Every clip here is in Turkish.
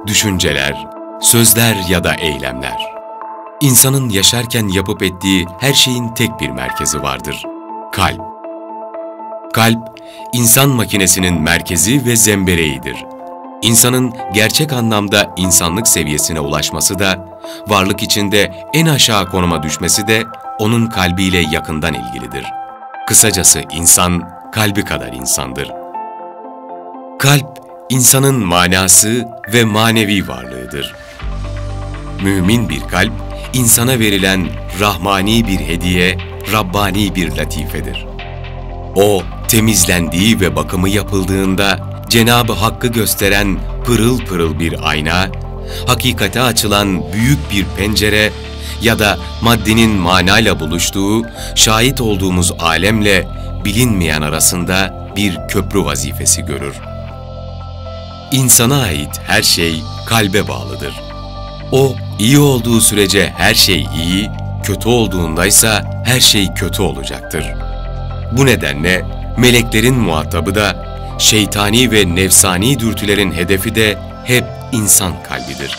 düşünceler, sözler ya da eylemler. İnsanın yaşarken yapıp ettiği her şeyin tek bir merkezi vardır: kalp. Kalp, insan makinesinin merkezi ve zembereğidir. İnsanın gerçek anlamda insanlık seviyesine ulaşması da, varlık içinde en aşağı konuma düşmesi de onun kalbiyle yakından ilgilidir. Kısacası insan, kalbi kadar insandır. Kalp, insanın manası ve manevi varlığıdır. Mümin bir kalp, insana verilen rahmani bir hediye, Rabbani bir latifedir. O, temizlendiği ve bakımı yapıldığında Cenab-ı Hakk'ı gösteren pırıl pırıl bir ayna, hakikate açılan büyük bir pencere ya da maddenin manayla buluştuğu, şahit olduğumuz alemle bilinmeyen arasında bir köprü vazifesi görür. İnsana ait her şey kalbe bağlıdır. O, iyi olduğu sürece her şey iyi, kötü olduğundaysa her şey kötü olacaktır. Bu nedenle meleklerin muhatabı da, şeytani ve nefsani dürtülerin hedefi de hep insan kalbidir.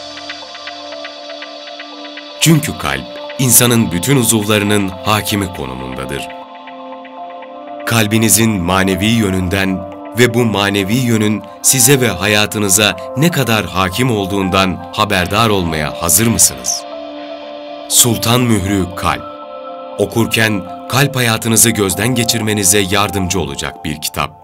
Çünkü kalp, insanın bütün uzuvlarının hakimi konumundadır. Kalbinizin manevi yönünden ve bu manevi yönün size ve hayatınıza ne kadar hakim olduğundan haberdar olmaya hazır mısınız? Sultan Mührü Kalp. Okurken kalp hayatınızı gözden geçirmenize yardımcı olacak bir kitap.